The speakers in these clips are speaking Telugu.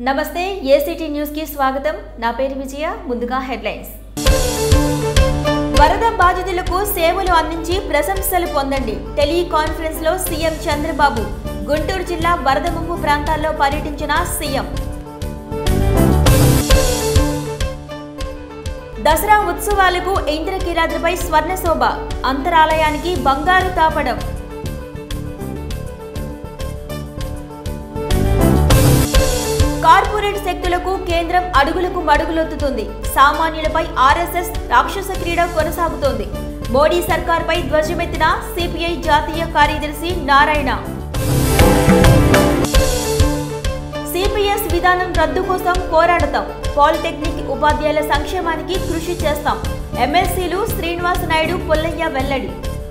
నమస్తే ఏసీటీ న్యూస్ కి స్వాగతం నా పేరు విజయ ముందుగా హెడ్లైన్స్ వరద బాధితులకు సేవలు అందించి ప్రశంసలు పొందండి టెలికాన్ఫరెన్స్ లో సీఎం చంద్రబాబు గుంటూరు జిల్లా వరద ముంపు ప్రాంతాల్లో పర్యటించిన సీఎం దసరా ఉత్సవాలకు ఇంద్రకీలాద్రిపై స్వర్ణ శోభ అంతరాలయానికి బంగారు తాపడం కార్పొరేట్ శక్తులకు కేంద్రం అడుగులకు మడుగులొత్తుతుంది సామాన్యులపై ఆర్ఎస్ఎస్ రాక్షస క్రీడ కొనసాగుతోంది మోడీ సర్కార్పై ధ్వజమెత్తిన సిపిఐ జాతీయ కార్యదర్శి నారాయణ సిపిఎస్ విధానం రద్దు కోసం పోరాడతాం పాలిటెక్నిక్ ఉపాధ్యాయుల సంక్షేమానికి కృషి చేస్తాం ఎమ్మెల్సీలు శ్రీనివాస నాయుడు పుల్లయ్య వెల్లడి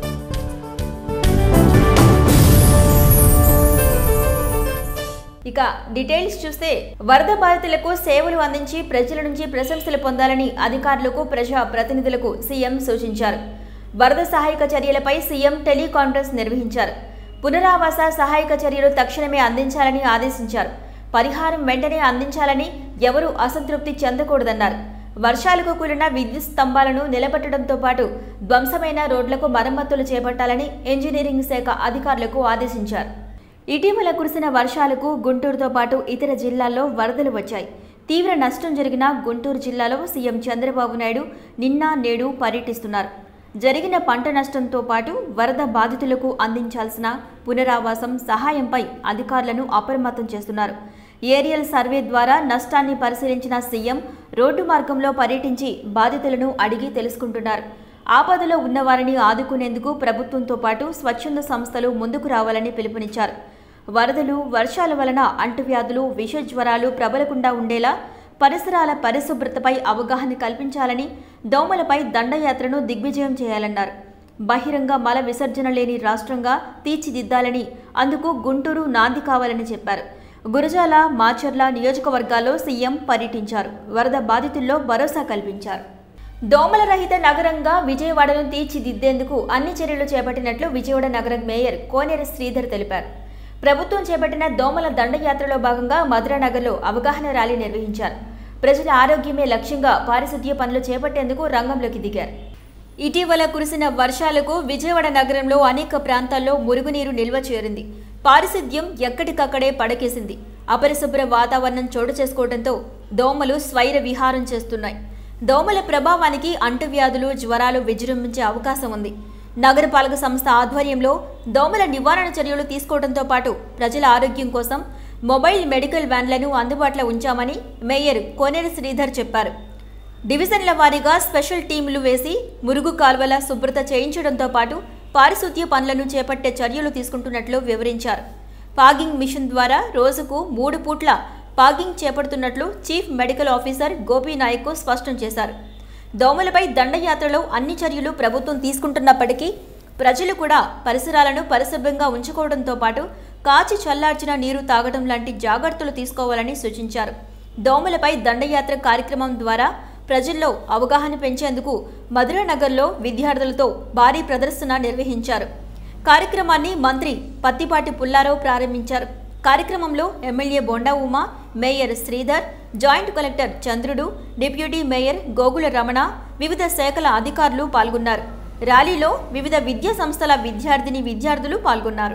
ఇక డీటెయిల్స్ చూస్తే వరద బాధితులకు సేవలు అందించి ప్రజల నుంచి ప్రశంసలు పొందాలని అధికారులకు ప్రజా ప్రతినిధులకు సీఎం సూచించారు వరద సహాయక చర్యలపై సీఎం టెలికాన్ఫరెన్స్ నిర్వహించారు పునరావాస సహాయక చర్యలు తక్షణమే అందించాలని ఆదేశించారు పరిహారం వెంటనే అందించాలని ఎవరూ అసంతృప్తి చెందకూడదన్నారు వర్షాలకు కూలిన విద్యుత్ స్తంభాలను నిలబెట్టడంతో పాటు ధ్వంసమైన రోడ్లకు మరమ్మతులు చేపట్టాలని ఇంజనీరింగ్ శాఖ అధికారులకు ఆదేశించారు ఇటీవల కురిసిన వర్షాలకు గుంటూరుతో పాటు ఇతర జిల్లాల్లో వరదలు వచ్చాయి తీవ్ర నష్టం జరిగిన గుంటూరు జిల్లాలో సీఎం చంద్రబాబు నాయుడు నిన్న నేడు పర్యటిస్తున్నారు జరిగిన పంట నష్టంతో పాటు వరద బాధితులకు అందించాల్సిన పునరావాసం సహాయంపై అధికారులను అప్రమత్తం చేస్తున్నారు ఏరియల్ సర్వే ద్వారా నష్టాన్ని పరిశీలించిన సీఎం రోడ్డు మార్గంలో పర్యటించి బాధితులను అడిగి తెలుసుకుంటున్నారు ఆపదలో ఉన్నవారిని ఆదుకునేందుకు ప్రభుత్వంతో పాటు స్వచ్ఛంద సంస్థలు ముందుకు రావాలని పిలుపునిచ్చారు వరదలు వర్షాల వలన అంటువ్యాధులు విష జ్వరాలు ప్రబలకుండా ఉండేలా పరిసరాల పరిశుభ్రతపై అవగాహన కల్పించాలని దోమలపై దండయాత్రను దిగ్విజయం చేయాలన్నారు బహిరంగ మల విసర్జన లేని రాష్ట్రంగా తీర్చిదిద్దాలని అందుకు గుంటూరు నాంది కావాలని చెప్పారు గురజాల మాచర్ల నియోజకవర్గాల్లో సీఎం పర్యటించారు వరద బాధితుల్లో భరోసా కల్పించారు దోమల రహిత నగరంగా విజయవాడను తీర్చిదిద్దేందుకు అన్ని చర్యలు చేపట్టినట్లు విజయవాడ నగర మేయర్ కోనేరు శ్రీధర్ తెలిపారు ప్రభుత్వం చేపట్టిన దోమల దండయాత్రలో భాగంగా మధురానగర్లో అవగాహన ర్యాలీ నిర్వహించారు ప్రజల ఆరోగ్యమే లక్ష్యంగా పారిశుద్ధ్య పనులు చేపట్టేందుకు రంగంలోకి దిగారు ఇటీవల కురిసిన వర్షాలకు విజయవాడ నగరంలో అనేక ప్రాంతాల్లో మురుగునీరు నిల్వ చేరింది పారిశుద్ధ్యం ఎక్కడికక్కడే పడకేసింది అపరిశుభ్ర వాతావరణం చోటు చేసుకోవడంతో దోమలు స్వైర విహారం చేస్తున్నాయి దోమల ప్రభావానికి అంటువ్యాధులు జ్వరాలు విజృంభించే అవకాశం ఉంది నగరపాలక సంస్థ ఆధ్వర్యంలో దోమల నివారణ చర్యలు తీసుకోవడంతో పాటు ప్రజల ఆరోగ్యం కోసం మొబైల్ మెడికల్ వ్యాన్లను అందుబాటులో ఉంచామని మేయర్ కోనేరు శ్రీధర్ చెప్పారు డివిజన్ల వారీగా స్పెషల్ టీంలు వేసి మురుగు కాల్వల శుభ్రత చేయించడంతో పాటు పారిశుద్ధ్య పనులను చేపట్టే చర్యలు తీసుకుంటున్నట్లు వివరించారు ఫాగింగ్ మిషన్ ద్వారా రోజుకు 3 పూట్ల ఫాగింగ్ చేపడుతున్నట్లు చీఫ్ మెడికల్ ఆఫీసర్ గోపీనాయక్ స్పష్టం చేశారు దోమలపై దండయాత్రలో అన్ని చర్యలు ప్రభుత్వం తీసుకుంటున్నప్పటికీ ప్రజలు కూడా పరిసరాలను పరిశుభ్రంగా ఉంచుకోవడంతో పాటు కాచి చల్లార్చిన నీరు తాగడం లాంటి జాగ్రత్తలు తీసుకోవాలని సూచించారు దోమలపై దండయాత్ర కార్యక్రమం ద్వారా ప్రజల్లో అవగాహన పెంచేందుకు మధురానగర్లో విద్యార్థులతో భారీ ప్రదర్శన నిర్వహించారు కార్యక్రమాన్ని మంత్రి పత్తిపాటి పుల్లారావు ప్రారంభించారు కార్యక్రమంలో MLA Bonda Uma mayor Sridhar joint collector Chandrudu deputy mayor Gogula Ramana వివిధ శాఖల అధికారులు పాల్గొన్నారు ర్యాలీలో వివిధ విద్యా సంస్థల విద్యార్థులు పాల్గొన్నారు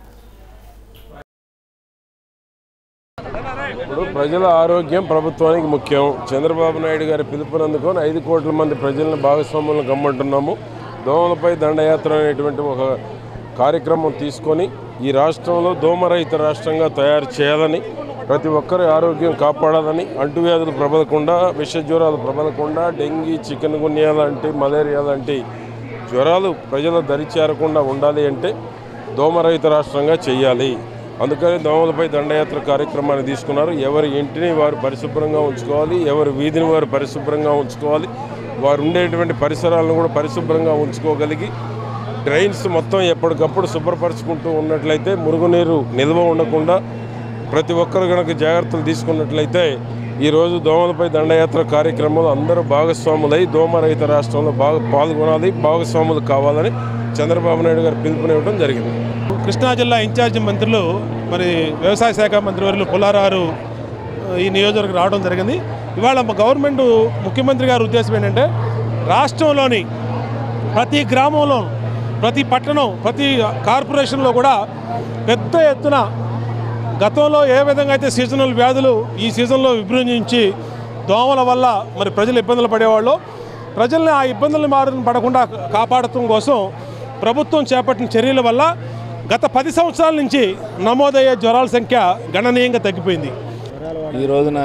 ప్రజల ఆరోగ్యం ప్రభుత్వానికి ముఖ్యం చంద్రబాబు నాయుడు గారి పిలుపునందుకొని 5 కోట్ల మంది ప్రజలను భాగస్వాములను గమ్మంటున్నాము దోమలపై దండయాత్ర అనేటువంటి ఒక కార్యక్రమం తీసుకొని ఈ రాష్ట్రంలో దోమరహిత రాష్ట్రంగా తయారు చేయాలని ప్రతి ఒక్కరి ఆరోగ్యం కాపాడాలని అంటువ్యాధులు ప్రబలకుండా విష జ్వరాలు ప్రబలకుండా డెంగీ చికెన్ గున్యా లాంటి మలేరియా లాంటి జ్వరాలు ప్రజల దరి చేరకుండా ఉండాలి అంటే దోమరహిత రాష్ట్రంగా చేయాలి అందుకని దోమలపై దండయాత్ర కార్యక్రమాన్ని తీసుకున్నారు ఎవరి ఇంటిని వారు పరిశుభ్రంగా ఉంచుకోవాలి ఎవరి వీధిని వారు పరిశుభ్రంగా ఉంచుకోవాలి వారు ఉండేటువంటి పరిసరాలను కూడా పరిశుభ్రంగా ఉంచుకోగలిగి డ్రైన్స్ మొత్తం ఎప్పటికప్పుడు శుభ్రపరచుకుంటూ ఉన్నట్లయితే మురుగునీరు నిల్వ ఉండకుండా ప్రతి ఒక్కరు కనుక జాగ్రత్తలు తీసుకున్నట్లయితే ఈరోజు దోమలపై దండయాత్ర కార్యక్రమంలో అందరూ భాగస్వాములై దోమరహిత రాష్ట్రంలో పాల్గొనాలి భాగస్వాములు కావాలని చంద్రబాబు నాయుడు గారు పిలుపునివ్వడం జరిగింది కృష్ణా జిల్లా ఇన్ఛార్జి మంత్రులు మరి వ్యవసాయ శాఖ మంత్రివర్యులు పుల్లారావు ఈ నియోజకవర్గం రావడం జరిగింది. ఇవాళ గవర్నమెంట్ ముఖ్యమంత్రి గారి ఉద్దేశం ఏంటంటే రాష్ట్రంలోని ప్రతి గ్రామంలో, ప్రతి పట్టణం, ప్రతి కార్పొరేషన్లో కూడా పెద్ద ఎత్తున గతంలో ఏ విధంగా అయితే సీజనల్ వ్యాధులు ఈ సీజన్లో విజృంభించి దోమల వల్ల మరి ప్రజలు ఇబ్బందులు పడేవాళ్ళు, ప్రజల్ని ఆ ఇబ్బందులు పడకుండా కాపాడటం కోసం ప్రభుత్వం చేపట్టిన చర్యల వల్ల గత 10 సంవత్సరాల నుంచి నమోదయ్యే జ్వరాల సంఖ్య గణనీయంగా తగ్గిపోయింది. ఈ రోజున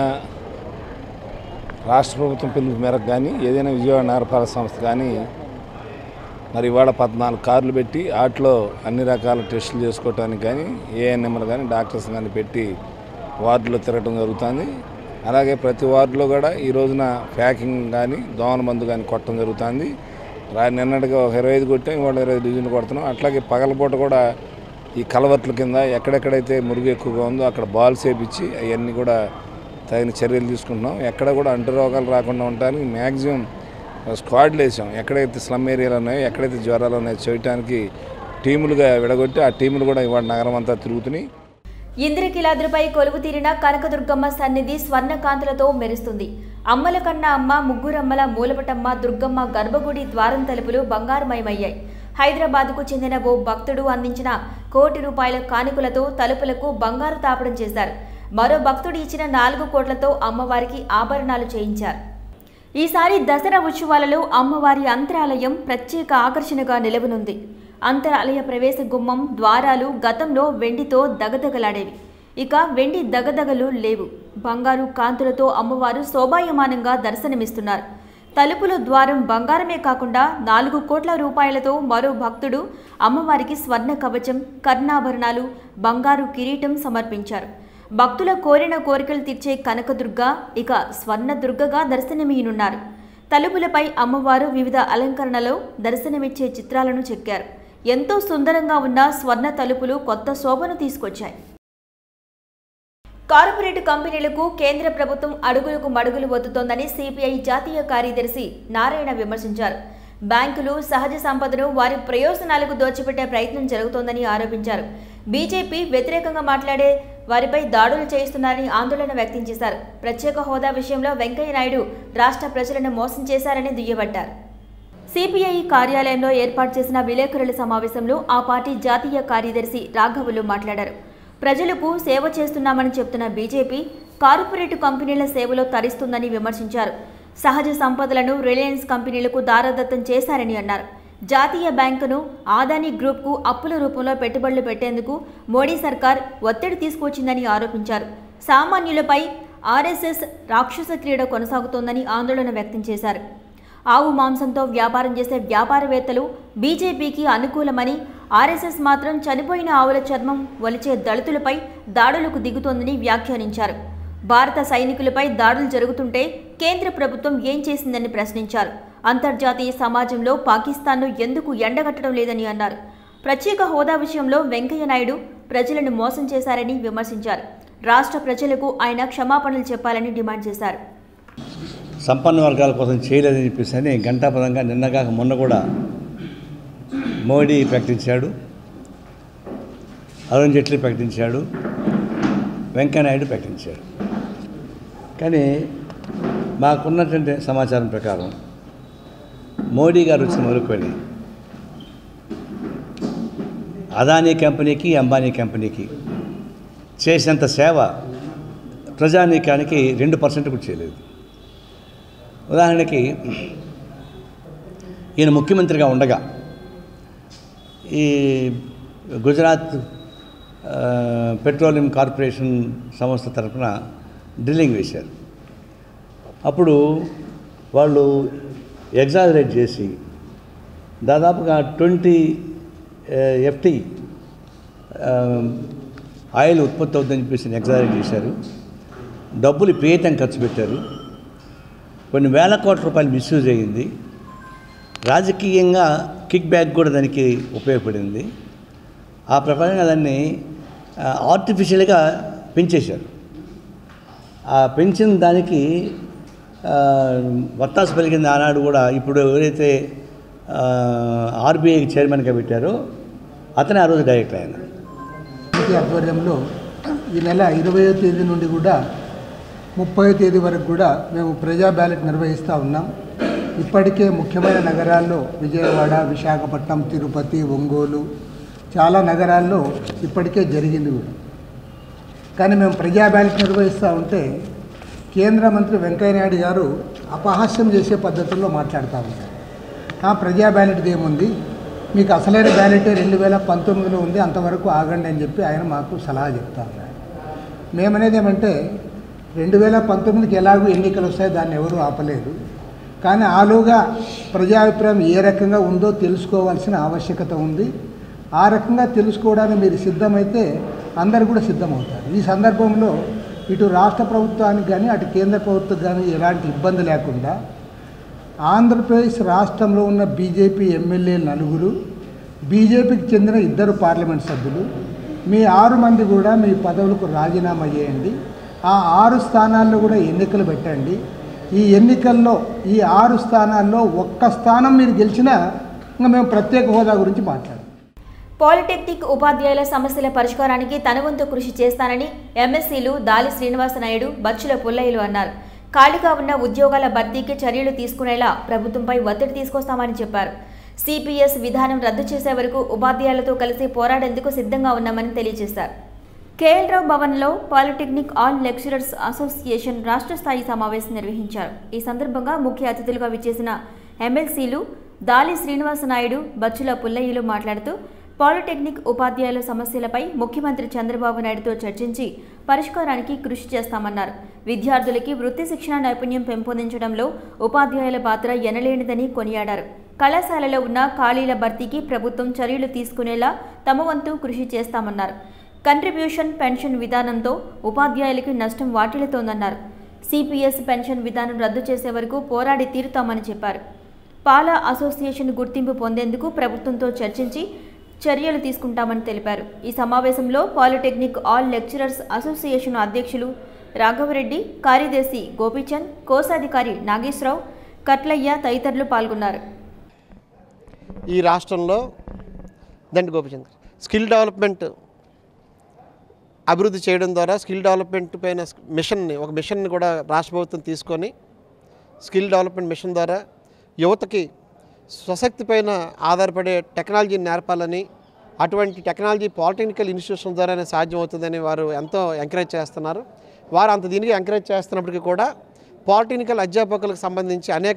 రాష్ట్ర ప్రభుత్వం పిలుపు మేరకు కానీ ఏదైనా విజయవాడ నగరపాలక సంస్థ కానీ మరి ఇవాళ 14 కార్లు పెట్టి వాటిలో అన్ని రకాల టెస్టులు చేసుకోవటానికి కానీ ఏఎన్ఎంలు కానీ డాక్టర్స్ కానీ పెట్టి వార్డులో తిరగడం జరుగుతుంది. అలాగే ప్రతి వార్డులో కూడా ఈ రోజున ప్యాకింగ్ కానీ దోమల మందు కానీ కొట్టడం జరుగుతుంది. నిన్నటిగా 25 కొట్టాం, ఇవాళ 20 డివిజన్లు కొడుతున్నాం. అట్లాగే పగలపూట కూడా ఈ కలవట్ల కింద ఎక్కడెక్కడైతే మురుగు ఎక్కువగా ఉందో అక్కడ బాల్స్ వేపించి అవన్నీ కూడా తగిన చర్యలు తీసుకుంటున్నాం. ఎక్కడ కూడా అంటు రోగాలు రాకుండా ఉండడానికి మ్యాక్సిమం స్క్వాడ్లు వేసాం. ఎక్కడైతే స్లమ్ ఏరియాలు ఉన్నాయో, ఎక్కడైతే జ్వరాలు ఉన్నాయో చేయడానికి టీములుగా విడగొట్టి ఆ టీములు కూడా ఇవాళ నగరం అంతా తిరుగుతున్నాయి. ఇంద్రకీలాద్రిపై కొలువు తీరిన కనకదుర్గమ్మ సన్నిధి స్వర్ణకాంతులతో మెరుస్తుంది. అమ్మల కన్నా అమ్మ, ముగ్గురమ్మల మూలపటమ్మ దుర్గమ్మ గర్భగుడి ద్వారం తలుపులు బంగారుమయమయ్యాయి. హైదరాబాద్కు చెందిన ఓ భక్తుడు అందించిన ₹1,00,00,000 కానుకలతో తలుపులకు బంగారు తాపడం చేశారు. మరో భక్తుడు ఇచ్చిన 4 కోట్లతో అమ్మవారికి ఆభరణాలు చేయించారు. ఈసారి దసరా ఉత్సవాలలో అమ్మవారి అంతరాలయం ప్రత్యేక ఆకర్షణగా నిలవనుంది. అంతరాలయ ప్రవేశ గుమ్మం ద్వారాలు గతంలో వెండితో దగదగలాడేవి. ఇక వెండి దగదగలు లేవు. బంగారు కాంతులతో అమ్మవారు శోభాయమానంగా దర్శనమిస్తున్నారు. తలుపుల ద్వారం బంగారమే కాకుండా ₹4 కోట్లతో మరో భక్తుడు అమ్మవారికి స్వర్ణ కవచం, కర్ణాభరణాలు, బంగారు కిరీటం సమర్పించారు. భక్తుల కోరిన కోరికలు తీర్చే కనకదుర్గ ఇక స్వర్ణదుర్గగా దర్శనమీయనున్నారు. తలుపులపై అమ్మవారు వివిధ అలంకరణలో దర్శనమిచ్చే చిత్రాలను చెక్కారు. ఎంతో సుందరంగా ఉన్న స్వర్ణ తలుపులు కొత్త శోభను తీసుకొచ్చాయి. కార్పొరేట్ కంపెనీలకు కేంద్ర ప్రభుత్వం అడుగులకు మడుగులు వత్తుతోందని సిపిఐ జాతీయ కార్యదర్శి నారాయణ విమర్శించారు. బ్యాంకులు సహజ సంపదను వారి ప్రయోజనాలకు దోచిపెట్టే ప్రయత్నం జరుగుతోందని ఆరోపించారు. బీజేపీ వ్యతిరేకంగా మాట్లాడే వారిపై దాడులు చేయిస్తున్నారని ఆందోళన వ్యక్తం చేశారు. ప్రత్యేక హోదా విషయంలో వెంకయ్య నాయుడు రాష్ట్ర ప్రజలను మోసం చేశారని దుయ్యబట్టారు. సిపిఐ కార్యాలయంలో ఏర్పాటు చేసిన విలేకరుల సమావేశంలో ఆ పార్టీ జాతీయ కార్యదర్శి రాఘవులు మాట్లాడారు. ప్రజలకు సేవ చేస్తున్నామని చెప్తున్న బీజేపీ కార్పొరేట్ కంపెనీల సేవలో తరిస్తుందని విమర్శించారు. సహజ సంపదలను రిలయన్స్ కంపెనీలకు దారదత్తం చేశారని అన్నారు. జాతీయ బ్యాంకును ఆదాని గ్రూప్కు అప్పుల రూపంలో పెట్టుబడులు పెట్టేందుకు మోడీ సర్కార్ ఒత్తిడి తీసుకొచ్చిందని ఆరోపించారు. సామాన్యులపై ఆర్ఎస్ఎస్ రాక్షస క్రీడ కొనసాగుతోందని ఆందోళన వ్యక్తం చేశారు. ఆవు మాంసంతో వ్యాపారం చేసే వ్యాపారవేత్తలు బీజేపీకి అనుకూలమని, ఆర్ఎస్ఎస్ మాత్రం చనిపోయిన ఆవుల చర్మం ఒలిచే దళితులపై దాడులకు దిగుతోందని వ్యాఖ్యానించారు. భారత సైనికులపై దాడులు జరుగుతుంటే కేంద్ర ప్రభుత్వం ఏం చేసిందని ప్రశ్నించారు. అంతర్జాతీయ సమాజంలో పాకిస్తాన్ను ఎందుకు ఎండగట్టడం లేదని అన్నారు. ప్రత్యేక హోదా విషయంలో వెంకయ్య నాయుడు ప్రజలను మోసం చేశారని విమర్శించారు. రాష్ట్ర ప్రజలకు ఆయన క్షమాపణలు చెప్పాలని డిమాండ్ చేశారు. సంపన్న వర్గాల కోసం చేయలేదని చెప్పేసి అని గంటాపదంగా నిన్నగాక మొన్న కూడా మోడీ ప్రకటించాడు, అరుణ్ జైట్లీ ప్రకటించాడు, వెంకయ్యనాయుడు ప్రకటించాడు. కానీ మాకున్నటువంటి సమాచారం ప్రకారం మోడీ గారు వచ్చి మొదలుకొని అదానీ కంపెనీకి, అంబానీ కంపెనీకి చేసినంత సేవ ప్రజానీకానికి 2% కూడా చేయలేదు. ఉదాహరణకి ఈయన ముఖ్యమంత్రిగా ఉండగా ఈ గుజరాత్ పెట్రోలియం కార్పొరేషన్ సంస్థ తరఫున డ్రిల్లింగ్ వేశారు. అప్పుడు వాళ్ళు ఎగ్జాజరేట్ చేసి దాదాపుగా 20 FT ఆయిల్ ఉత్పత్తి అవుతుందని చెప్పేసి ఎగ్జాజరేట్ చేశారు. డబ్బులు విపరీతంగా ఖర్చు పెట్టారు. కొన్ని వేల కోట్ల రూపాయలు మిస్యూజ్ అయ్యింది. రాజకీయంగా కిక్ బ్యాక్ కూడా దానికి ఉపయోగపడింది. ఆ ప్రకారంగా దాన్ని ఆర్టిఫిషియల్గా పెంచేశారు. ఆ పెంచిన దానికి వత్తాసు పలికింది ఆనాడు కూడా. ఇప్పుడు ఎవరైతే ఆర్బీఐకి చైర్మన్గా పెట్టారో అతనే ఆ రోజు డైరెక్టర్ ఆయన. ఆధ్వర్యంలో ఈ నెల 20వ తేదీ నుండి కూడా 30వ తేదీ వరకు కూడా మేము ప్రజా బ్యాలెట్ నిర్వహిస్తూ ఉన్నాం. ఇప్పటికే ముఖ్యమైన నగరాల్లో విజయవాడ, విశాఖపట్నం, తిరుపతి, ఒంగోలు చాలా నగరాల్లో ఇప్పటికే జరిగింది కూడా. కానీ మేము ప్రజా బ్యాలెట్ నిర్వహిస్తూ ఉంటే కేంద్ర మంత్రి వెంకయ్యనాయుడు గారు అపహాస్యం చేసే పద్ధతుల్లో మాట్లాడుతూ ఉంటారు. ప్రజా బ్యాలెట్ ఏముంది, మీకు అసలైన బ్యాలెటే 2019లో ఉంది, అంతవరకు ఆగండి అని చెప్పి ఆయన మాకు సలహా చెప్తా ఉన్నారు. మేమనేది ఏమంటే 2019కి ఎలాగూ ఎన్నికలు వస్తాయి, దాన్ని ఎవరూ ఆపలేదు. కానీ ఆలోగా ప్రజాభిప్రాయం ఏ రకంగా ఉందో తెలుసుకోవాల్సిన ఆవశ్యకత ఉంది. ఆ రకంగా తెలుసుకోవడానికి మీరు సిద్ధమైతే అందరు కూడా సిద్ధమవుతారు. ఈ సందర్భంలో ఇటు రాష్ట్ర ప్రభుత్వానికి కానీ అటు కేంద్ర ప్రభుత్వానికి కానీ ఎలాంటి ఇబ్బంది లేకుండా ఆంధ్రప్రదేశ్ రాష్ట్రంలో ఉన్న బీజేపీ ఎమ్మెల్యేలు 9, బీజేపీకి చెందిన 2 పార్లమెంట్ సభ్యులు, మీ 6 మంది కూడా మీ పదవులకు రాజీనామా చేయండి. ఆ 6 స్థానాల్లో కూడా ఎన్నికలు పెట్టండి. ఈ ఎన్నికల్లో ఈ 6 స్థానాల్లో ఒక్క స్థానం మీరు గెలిచినా ఇంకా మేము ప్రత్యేక హోదా గురించి మాట్లాడాం. పాలిటెక్నిక్ ఉపాధ్యాయుల సమస్యల పరిష్కారానికి తన వంతు కృషి చేస్తానని ఎమ్మెల్సీలు దాలి శ్రీనివాస నాయుడు, బచ్చుల పుల్లయ్యలు అన్నారు. ఖాళీగా ఉన్న ఉద్యోగాల భర్తీకి చర్యలు తీసుకునేలా ప్రభుత్వంపై ఒత్తిడి తీసుకొస్తామని చెప్పారు. సిపిఎస్ విధానం రద్దు చేసే వరకు ఉపాధ్యాయులతో కలిసి పోరాడేందుకు సిద్ధంగా ఉన్నామని తెలియజేశారు. కేఎల్ రావు భవన్లో పాలిటెక్నిక్ ఆల్ లెక్చరర్స్ అసోసియేషన్ రాష్ట్ర స్థాయి సమావేశం నిర్వహించారు. ఈ సందర్భంగా ముఖ్య అతిథులుగా విచ్చేసిన ఎమ్మెల్సీలు దాలి శ్రీనివాస నాయుడు, బచ్చుల పుల్లయ్యలు మాట్లాడుతూ పాలిటెక్నిక్ ఉపాధ్యాయుల సమస్యలపై ముఖ్యమంత్రి చంద్రబాబు నాయుడుతో చర్చించి పరిష్కారానికి కృషి చేస్తామన్నారు. విద్యార్థులకి వృత్తి శిక్షణ నైపుణ్యం పెంపొందించడంలో ఉపాధ్యాయుల పాత్ర ఎనలేనిదని కొనియాడారు. కళాశాలలో ఉన్న ఖాళీల భర్తీకి ప్రభుత్వం చర్యలు తీసుకునేలా తమ వంతు కృషి చేస్తామన్నారు. కంట్రిబ్యూషన్ పెన్షన్ విధానంతో ఉపాధ్యాయులకి నష్టం వాటిల్లుతోందన్నారు. సిపిఎస్ పెన్షన్ విధానం రద్దు చేసే వరకు పోరాడి తీరుతామని చెప్పారు. పాల అసోసియేషన్ గుర్తింపు పొందేందుకు ప్రభుత్వంతో చర్చించి చర్యలు తీసుకుంటామని తెలిపారు. ఈ సమావేశంలో పాలిటెక్నిక్ ఆల్ లెక్చరర్స్ అసోసియేషన్ అధ్యక్షులు రాఘవరెడ్డి, కార్యదర్శి గోపీచంద్, కోశాధికారి నాగేశ్వరరావు, కట్లయ్య తదితరులు పాల్గొన్నారు. ఈ రాష్ట్రంలో దండి గోపీచంద్ స్కిల్ డెవలప్మెంట్ అభివృద్ధి చేయడం ద్వారా స్కిల్ డెవలప్మెంట్ పైన ఒక మిషన్ని కూడా రాష్ట్ర ప్రభుత్వం తీసుకొని స్కిల్ డెవలప్మెంట్ మిషన్ ద్వారా యువతకి స్వశక్తి పైన ఆధారపడే టెక్నాలజీని నేర్పాలని, అటువంటి టెక్నాలజీ పాలిటెక్నికల్ ఇన్స్టిట్యూషన్ ద్వారానే సాధ్యమవుతుందని వారు ఎంతో ఎంకరేజ్ చేస్తున్నారు. వారు అంత దీనికి ఎంకరేజ్ చేస్తున్నప్పటికీ కూడా పాలిటెక్నికల్ అధ్యాపకులకు సంబంధించి అనేక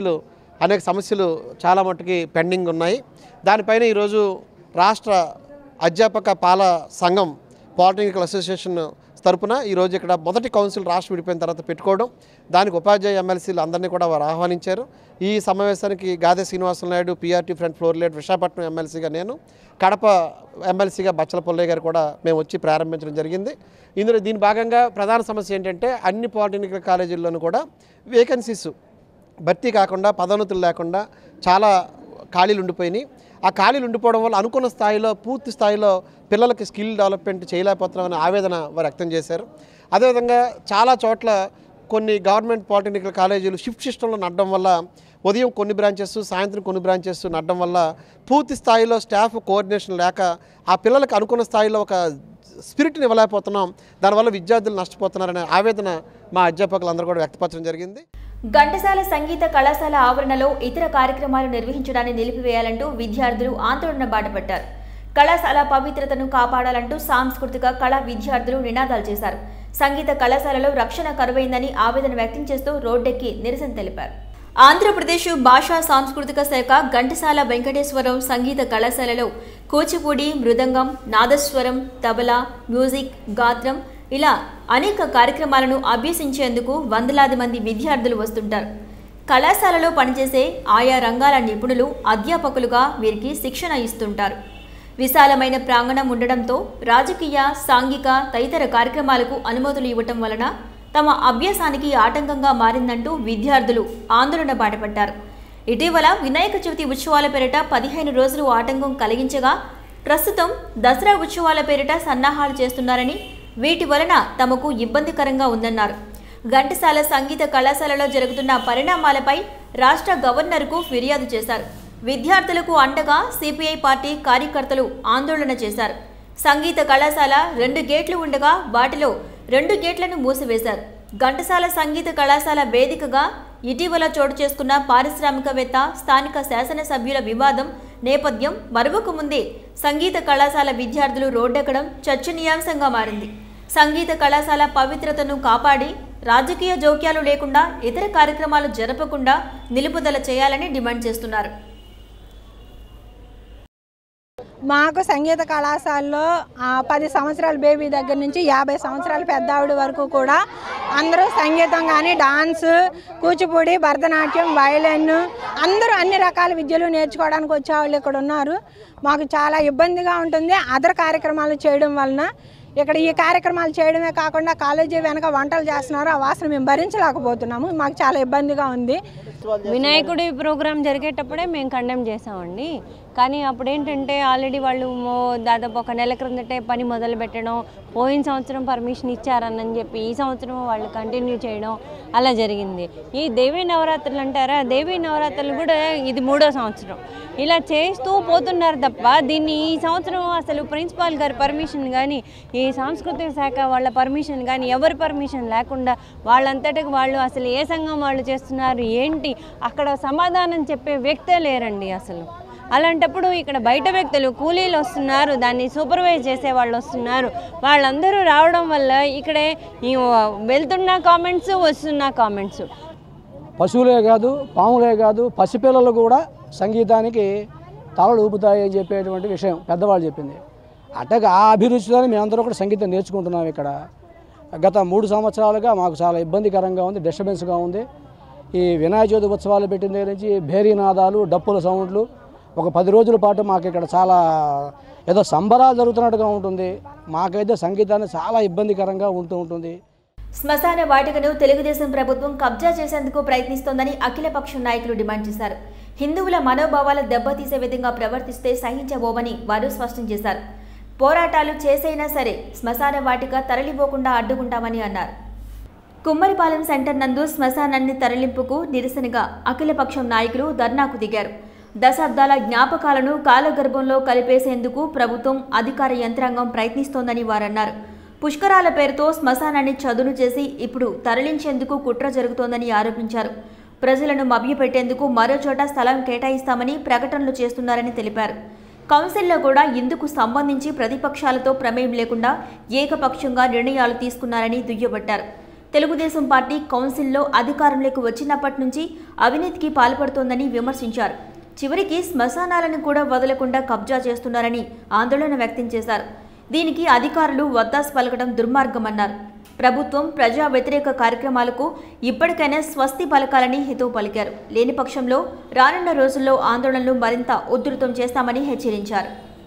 సమస్యలు చాలా మట్టుకి పెండింగ్ ఉన్నాయి. దానిపైన ఈరోజు రాష్ట్ర అధ్యాపక పాల సంఘం పాలిటెక్నికల్ అసోసియేషన్ తరపున ఈరోజు ఇక్కడ మొదటి కౌన్సిల్ రాష్ట్రం విడిపోయిన తర్వాత పెట్టుకోవడం, దానికి ఉపాధ్యాయ ఎమ్మెల్సీలు అందరినీ కూడా వారు ఆహ్వానించారు. ఈ సమావేశానికి Gade Srinivasa Naidu, PRT front floor leader Visakhapatnam ఎమ్మెల్సీగా నేను, కడప ఎమ్మెల్సీగా బచ్చల పుల్లయ్య గారు కూడా మేము వచ్చి ప్రారంభించడం జరిగింది. దీని భాగంగా ప్రధాన సమస్య ఏంటంటే అన్ని పాలిటెక్నికల్ కాలేజీల్లోనూ కూడా వేకెన్సీస్ భర్తీ కాకుండా, పదోన్నతులు లేకుండా చాలా ఖాళీలు ఉండిపోయినాయి. ఆ ఖాళీలు ఉండిపోవడం వల్ల అనుకున్న స్థాయిలో పూర్తి స్థాయిలో పిల్లలకి స్కిల్ డెవలప్మెంట్ చేయలేకపోతున్నామని ఆవేదన వారు వ్యక్తం చేశారు. అదేవిధంగా చాలా చోట్ల కొన్ని గవర్నమెంట్ పాలిటెక్నికల్ కాలేజీలు షిఫ్ట్ సిస్టంలో నడడం వల్ల ఉదయం కొన్ని బ్రాంచెస్, సాయంత్రం కొన్ని బ్రాంచెస్ నడడం వల్ల పూర్తి స్థాయిలో స్టాఫ్ కోఆర్డినేషన్ లేక ఆ పిల్లలకు అనుకున్న స్థాయిలో ఒక స్పిరిట్ని ఇవ్వలేకపోతున్నాం. దానివల్ల విద్యార్థులు నష్టపోతున్నారనే ఆవేదన మా అధ్యాపకులందరూ కూడా వ్యక్తపరచడం జరిగింది. ఘంటసాల సంగీత కళాశాల ఆవరణలో ఇతర కార్యక్రమాలు నిర్వహించడాన్ని నిలిపివేయాలంటూ విద్యార్థులు ఆందోళన బాటపట్టారు. కళాశాల పవిత్రతను కాపాడాలంటూ సాంస్కృతిక కళా విద్యార్థులు నినాదాలు చేశారు. సంగీత కళాశాలలో రక్షణ కరువైందని ఆవేదన వ్యక్తం చేస్తూ రోడ్డెక్కి నిరసన తెలిపారు. ఆంధ్రప్రదేశ్ భాషా సాంస్కృతిక శాఖ ఘంటసాల వెంకటేశ్వరరావు సంగీత కళాశాలలో కూచిపూడి, మృదంగం, నాదస్వరం, తబలా, మ్యూజిక్, గాత్రం ఇలా అనేక కార్యక్రమాలను అభ్యసించేందుకు వందలాది మంది విద్యార్థులు వస్తుంటారు. కళాశాలలో పనిచేసే ఆయా రంగాల నిపుణులు అధ్యాపకులుగా వీరికి శిక్షణ ఇస్తుంటారు. విశాలమైన ప్రాంగణం ఉండడంతో రాజకీయ, సాంఘిక తదితర కార్యక్రమాలకు అనుమతులు ఇవ్వటం వలన తమ అభ్యాసానికి ఆటంకంగా మారిందంటూ విద్యార్థులు ఆందోళన బాటపట్టారు. ఇటీవల వినాయక చవితి ఉత్సవాల పేరిట 15 రోజులు ఆటంకం కలిగించగా ప్రస్తుతం దసరా ఉత్సవాల పేరిట సన్నాహాలు చేస్తున్నారని, వీటి వలన తమకు ఇబ్బందికరంగా ఉందన్నారు. ఘంటసాల సంగీత కళాశాలలో జరుగుతున్న పరిణామాలపై రాష్ట్ర గవర్నర్కు ఫిర్యాదు చేశారు. విద్యార్థులకు అండగా సిపిఐ పార్టీ కార్యకర్తలు ఆందోళన చేశారు. సంగీత కళాశాల 2 గేట్లు ఉండగా వాటిలో 2 గేట్లను మూసివేశారు. ఘంటసాల సంగీత కళాశాల వేదికగా ఇటీవల చోటు చేసుకున్న పారిశ్రామికవేత్త స్థానిక శాసనసభ్యుల వివాదం నేపథ్యం మరొక ముందే సంగీత కళాశాల విద్యార్థులు రోడ్డెక్కడం చర్చనీయాంశంగా మారింది. సంగీత కళాశాల పవిత్రతను కాపాడి రాజకీయ జోక్యాలు లేకుండా ఇతర కార్యక్రమాలు జరపకుండా నిలుపుదల చేయాలని డిమాండ్ చేస్తున్నారు. మాకు సంగీత కళాశాలలో 10 సంవత్సరాల బేబీ దగ్గర నుంచి 50 సంవత్సరాల పెద్దావిడ వరకు కూడా అందరూ సంగీతం కానీ డాన్స్, కూచిపూడి, భరతనాట్యం, వయలిన్ అందరూ అన్ని రకాల విద్యలు నేర్చుకోవడానికి వచ్చేవాళ్ళు ఇక్కడ ఉన్నారు. మాకు చాలా ఇబ్బందిగా ఉంటుంది అదర్ కార్యక్రమాలు చేయడం వలన. ఇక్కడ ఈ కార్యక్రమాలు చేయడమే కాకుండా కాలేజీ వెనక వంటలు చేస్తున్నారు. ఆ వాసన మేము భరించలేకపోతున్నాము. మాకు చాలా ఇబ్బందిగా ఉంది. వినాయకుడి ప్రోగ్రాం జరిగేటప్పుడే మేము కండెమ్ చేసామండి. కానీ అప్పుడు ఏంటంటే ఆల్రెడీ వాళ్ళు దాదాపు ఒక నెల క్రిందటే పని మొదలు పెట్టడం, పోయిన సంవత్సరం పర్మిషన్ ఇచ్చారని చెప్పి ఈ సంవత్సరం వాళ్ళు కంటిన్యూ చేయడం అలా జరిగింది. ఈ దేవీ నవరాత్రులు అంటారా, దేవీ నవరాత్రులు కూడా ఇది 3వ సంవత్సరం ఇలా చేస్తూ పోతున్నారు తప్ప దీన్ని ఈ సంవత్సరం అసలు ప్రిన్సిపాల్ గారి పర్మిషన్ కానీ ఈ సాంస్కృతిక శాఖ వాళ్ళ పర్మిషన్ కానీ ఎవరి పర్మిషన్ లేకుండా వాళ్ళంతటికి వాళ్ళు అసలు ఏ సంఘం వాళ్ళు చేస్తున్నారు ఏంటి అక్కడ సమాధానం చెప్పే వ్యక్తే లేరండి అసలు. అలాంటప్పుడు ఇక్కడ బయట వ్యక్తులు కూలీలు వస్తున్నారు, దాన్ని సూపర్వైజ్ చేసే వాళ్ళు వస్తున్నారు. వాళ్ళందరూ రావడం వల్ల ఇక్కడే వెళ్తున్న కామెంట్స్ వస్తున్న కామెంట్స్. పశువులే కాదు, పాములే కాదు, పసిపిల్లలు కూడా సంగీతానికి తలలు ఊపుతాయని చెప్పేటువంటి విషయం పెద్దవాళ్ళు చెప్పింది. అట్టగా ఆ అభిరుచితో మేమందరూ కూడా సంగీతం నేర్చుకుంటున్నాం. ఇక్కడ గత 3 సంవత్సరాలుగా మాకు చాలా ఇబ్బందికరంగా ఉంది, డిస్టర్బెన్స్గా ఉంది. ఈ వినాయక చవితి ఉత్సవాలు పెట్టిన దగ్గర నుంచి భేరీనాదాలు, డప్పుల సౌండ్లు ఒక 10 రోజుల పాటు మాకు ఇక్కడ చాలా ఏదో సంబరాలు జరుగుతున్నట్టుగా ఉంటుంది. మాకైతే సంగీతాన్ని చాలా ఇబ్బందికరంగా ఉంటుంది. శ్మశాన వాటికను తెలుగుదేశం ప్రభుత్వం కబ్జా చేసేందుకు ప్రయత్నిస్తోందని అఖిలపక్షం నాయకులు డిమాండ్ చేశారు. హిందువుల మనోభావాలు దెబ్బతీసే విధంగా ప్రవర్తిస్తే సహించబోమని వారు స్పష్టం చేశారు. పోరాటాలు చేసైనా సరే శ్మశాన వాటిక తరలిపోకుండా అడ్డుకుంటామని అన్నారు. కుమ్మరిపాలెం సెంటర్ నందు శ్మశానాన్ని తరలింపుకు నిరసనగా అఖిలపక్షం నాయకులు ధర్నాకు దిగారు. దశాబ్దాల జ్ఞాపకాలను కాలగర్భంలో కలిపేసేందుకు ప్రభుత్వం అధికార యంత్రాంగం ప్రయత్నిస్తోందని వారన్నారు. పుష్కరాల పేరుతో శ్మశానాన్ని చదును చేసి ఇప్పుడు తరలించేందుకు కుట్ర జరుగుతోందని ఆరోపించారు. ప్రజలను మభ్యపెట్టేందుకు మరో చోట స్థలం కేటాయిస్తామని ప్రకటనలు చేస్తున్నారని తెలిపారు. కౌన్సిల్లో కూడా ఇందుకు సంబంధించి ప్రతిపక్షాలతో ప్రమేయం లేకుండా ఏకపక్షంగా నిర్ణయాలు తీసుకున్నారని దుయ్యబట్టారు. తెలుగుదేశం పార్టీ కౌన్సిల్లో అధికారంలోకి వచ్చినప్పటి నుంచి అవినీతికి పాల్పడుతోందని విమర్శించారు. చివరికి శ్మశానాలను కూడా వదలకుండా కబ్జా చేస్తున్నారని ఆందోళన వ్యక్తం చేశారు. దీనికి అధికారులు వత్తాసు పలకడం దుర్మార్గమన్నారు. ప్రభుత్వం ప్రజా వ్యతిరేక కార్యక్రమాలకు ఇప్పటికైనా స్వస్తి పలకాలని హితవు పలికారు. లేని పక్షంలో రానున్న రోజుల్లో ఆందోళనలు మరింత ఉధృతం చేస్తామని హెచ్చరించారు.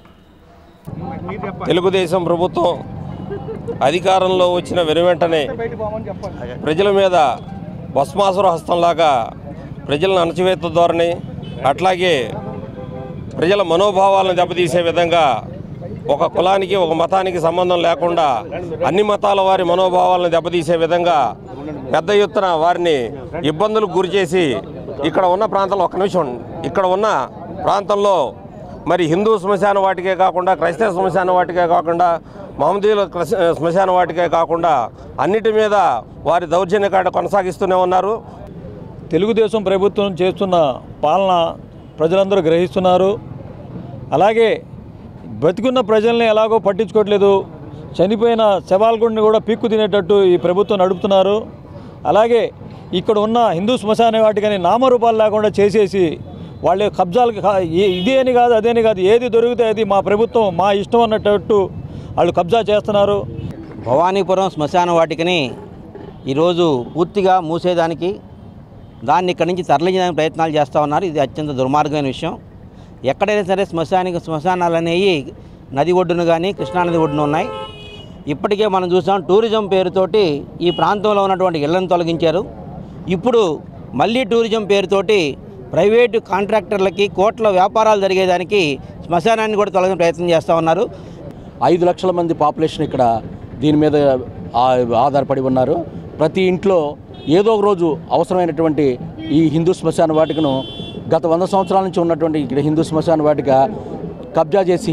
తెలుగుదేశం ప్రభుత్వం అధికారంలో వచ్చిన వెనువెంటనే ప్రజల మీద భస్మాసుర హస్తంలాగా ప్రజలను అణచివేత ధోరణి, అట్లాగే ప్రజల మనోభావాలను దెబ్బతీసే విధంగా ఒక కులానికి ఒక మతానికి సంబంధం లేకుండా అన్ని మతాల వారి మనోభావాలను దెబ్బతీసే విధంగా పెద్ద ఎత్తున వారిని ఇబ్బందులకు గురిచేసి ఇక్కడ ఉన్న ప్రాంతంలో ఇక్కడ ఉన్న ప్రాంతంలో మరి హిందూ శ్మశాన వాటికే కాకుండా క్రైస్తవ శ్మశాన వాటికే కాకుండా మహమ్మదీయుల శ్మశాన వాటికే కాకుండా అన్నిటి మీద వారి దౌర్జన్య కాడ కొనసాగిస్తూనే ఉన్నారు. తెలుగుదేశం ప్రభుత్వం చేస్తున్న పాలన ప్రజలందరూ గ్రహిస్తున్నారు. అలాగే బతికున్న ప్రజల్ని ఎలాగో పట్టించుకోవట్లేదు. చనిపోయిన శవాలగుండిని కూడా పీక్కు తినేటట్టు ఈ ప్రభుత్వం నడుపుతున్నారు. అలాగే ఇక్కడ ఉన్న హిందూ శ్మశాన వాటికని నామరూపాలు లేకుండా చేసేసి వాళ్ళ కబ్జాలకి ఇది అని కాదు అదేని కాదు ఏది దొరికితే అది మా ప్రభుత్వం మా ఇష్టం అన్నట్టు వాళ్ళు కబ్జా చేస్తున్నారు. భవానీపురం శ్మశాన వాటికని ఈరోజు పూర్తిగా మూసేదానికి దాన్ని ఇక్కడి నుంచి తరలించడానికి ప్రయత్నాలు చేస్తూ ఉన్నారు. ఇది అత్యంత దుర్మార్గమైన విషయం. ఎక్కడైనా సరే శ్మశానాలు అనేవి నది ఒడ్డున కానీ కృష్ణానది ఒడ్డున ఉన్నాయి. ఇప్పటికే మనం చూసాం టూరిజం పేరుతోటి ఈ ప్రాంతంలో ఉన్నటువంటి ఇళ్లను తొలగించారు. ఇప్పుడు మళ్ళీ టూరిజం పేరుతోటి ప్రైవేటు కాంట్రాక్టర్లకి కోట్ల వ్యాపారాలు జరిగేదానికి శ్మశానాన్ని కూడా తొలగించే ప్రయత్నం చేస్తూ ఉన్నారు. 5 లక్షల మంది పాపులేషన్ ఇక్కడ దీని మీద ఆధారపడి ఉన్నారు. ప్రతి ఇంట్లో ఏదో ఒక రోజు అవసరమైనటువంటి ఈ హిందూ శ్మశాన వాటికను గత 100 సంవత్సరాల నుంచి ఉన్నటువంటి ఇక్కడ హిందూ శ్మశాన వాటిక కబ్జా చేసి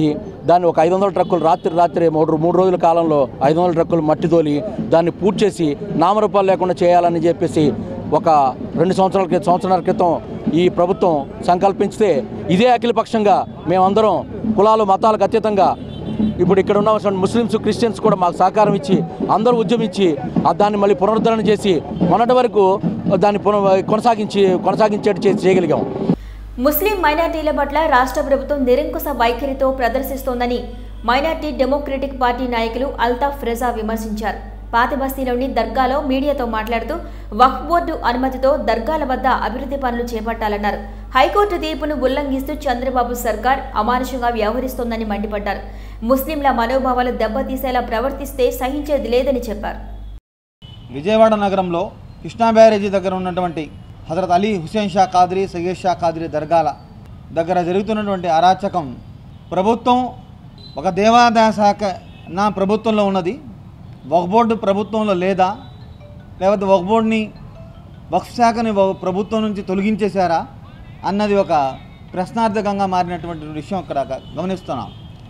దాన్ని ఒక 500 ట్రక్కులు రాత్రి 3 రోజుల కాలంలో 500 ట్రక్కులు మట్టి తోలి దాన్ని పూర్తి చేసి నామరూపాలు లేకుండా చేయాలని చెప్పేసి ఒక 2 సంవత్సరాల క్రితం ఈ ప్రభుత్వం సంకల్పించితే ఇదే అఖిలపక్షంగా మేమందరం కులాలు మతాలకు అతీతంగా ఇప్పుడు ఇక్కడ ఉన్న ముస్లిమ్స్ క్రిస్టియన్స్ కూడా మాకు సహకారం ఇచ్చి అందరూ ఉద్యమించి దాన్ని మళ్ళీ పునరుద్ధరణ చేసి మొన్నటి వరకు దాన్ని కొనసాగించేట్టు చేయగలిగాం. ముస్లిం మైనార్టీల పట్ల రాష్ట్ర ప్రభుత్వం నిరంకుశ వైఖరితో ప్రదర్శిస్తోందని మైనార్టీ డెమోక్రటిక్ పార్టీ నాయకులు అల్తాఫ్ రజా విమర్శించారు. పాతబస్తీలోని దర్గాలో మీడియాతో మాట్లాడుతూ వక్ఫ్ బోర్డు అనుమతితో దర్గాల వద్ద అభివృద్ధి పనులు చేపట్టాలన్నారు. హైకోర్టు తీర్పును ఉల్లంఘిస్తూ చంద్రబాబు సర్కార్ అమానుషంగా వ్యవహరిస్తోందని మండిపడ్డారు. ముస్లింల మనోభావాలు దెబ్బతీసేలా ప్రవర్తిస్తే సహించేది లేదని చెప్పారు. విజయవాడ నగరంలో కృష్ణా బ్యారేజీ దగ్గర ఉన్నటువంటి హజరత్ అలీ హుసేన్ షా ఖాద్రీ, సయ్యద్ షా ఖాద్రీ దర్గాల దగ్గర జరుగుతున్నటువంటి అరాచకం ప్రభుత్వం ఒక దేవాదాయ శాఖ నా ప్రభుత్వంలో ఉన్నది, వక్ఫ్ బోర్డు ప్రభుత్వంలో లేదా, లేకపోతే వక్ఫ్ బోర్డుని వక్ఫ్ శాఖని ప్రభుత్వం నుంచి తొలగించేశారా అన్నది ఒక ప్రశ్నార్థకంగా మారినటువంటి విషయం ఇక్కడ గమనిస్తున్నాం.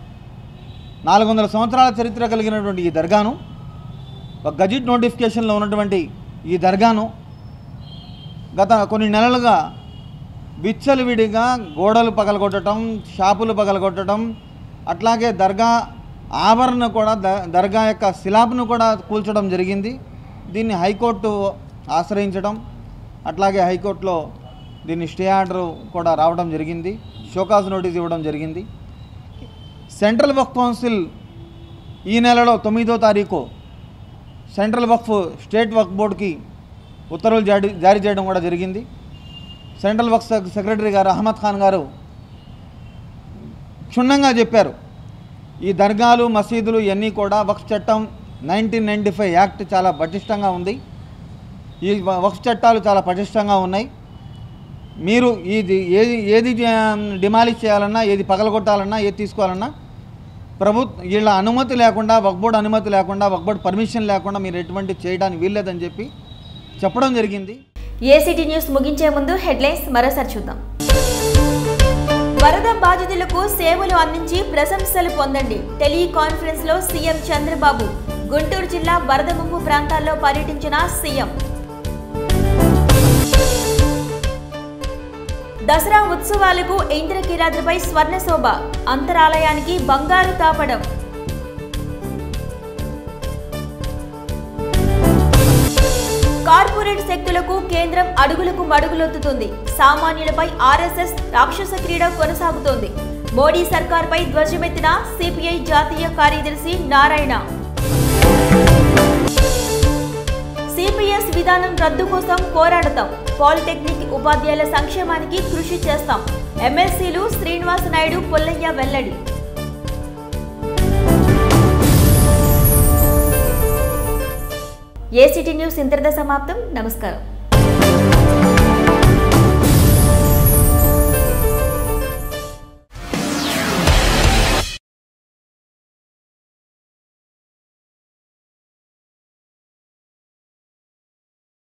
400 సంవత్సరాల చరిత్ర కలిగినటువంటి ఈ దర్గాను, ఒక గజిట్ నోటిఫికేషన్లో ఉన్నటువంటి ఈ దర్గాను గత కొన్ని నెలలుగా విచ్చలవిడిగా గోడలు పగలగొట్టడం, షాపులు పగలగొట్టడం, అట్లాగే దర్గా ఆవరణ కూడా దర్గా యొక్క శిలాపును కూడా కూల్చడం జరిగింది. దీన్ని హైకోర్టు ఆశ్రయించడం, అట్లాగే హైకోర్టులో దీన్ని స్టే ఆర్డర్ కూడా రావడం జరిగింది, షోకాజ్ నోటీస్ ఇవ్వడం జరిగింది. సెంట్రల్ వక్ఫ్ కౌన్సిల్ ఈ నెలలో 9వ తారీఖు సెంట్రల్ వక్ఫ్ స్టేట్ వక్ఫ్ బోర్డుకి ఉత్తర్వులు జారీ చేయడం కూడా జరిగింది. సెంట్రల్ వక్ఫ్ సెక్రటరీ గారు అహ్మద్ ఖాన్ గారు క్షుణ్ణంగా చెప్పారు, ఈ దర్గాలు మసీదులు ఇవన్నీ కూడా వక్ఫ్ చట్టం 1995 యాక్ట్ చాలా పటిష్టంగా ఉంది, ఈ వక్ఫ్ చట్టాలు చాలా పటిష్టంగా ఉన్నాయి. మీరు ఏది డిమాలిష్ చేయాలన్నా, ఏది పగలగొట్టాలన్నా, ఏది తీసుకోవాలన్నా వీళ్ళ అనుమతి లేకుండా, వక్ఫ్ బోర్డు అనుమతి లేకుండా, వక్ఫ్ బోర్డు పర్మిషన్ లేకుండా మీరు ఎటువంటి చేయడానికి వీల్లేదని చెప్పి చెప్పడం జరిగింది. ఏసీటీ న్యూస్ ముగించే ముందు హెడ్లైన్స్ మరోసారి చూద్దాం. వరద బాధితులకు సేవలు అందించి ప్రశంసలు పొందండి. టెలికాన్ఫరెన్స్ లో సీఎం చంద్రబాబు. గుంటూరు జిల్లా వరద ముంపు ప్రాంతాల్లో పర్యటించిన సీఎం. దసరా ఉత్సవాలకు ఇంద్రకీలాద్రిపై స్వర్ణ శోభ, అంతరాలయానికి బంగారు తాపడం. కార్పొరేట్ శక్తులకు కేంద్రం అడుగులకు మడుగులొత్తుతుంది. సామాన్యులపై ఆర్ఎస్ఎస్ రాక్షస క్రీడ కొనసాగుతోంది. మోడీ సర్కార్పై ధ్వజమెత్తిన సిపిఐ జాతీయ కార్యదర్శి నారాయణ. సిపిఎస్ విధానం రద్దు కోసం పోరాడతాం. పాలిటెక్నిక్ ఉపాధ్యాయుల సంక్షేమానికి కృషి చేస్తాం. ఎమ్మెల్సీలు శ్రీనివాస నాయుడు, పుల్లయ్య వెల్లడి. ఏసీటీ న్యూస్ ఇంతటితో సమాప్తం. నమస్కారం.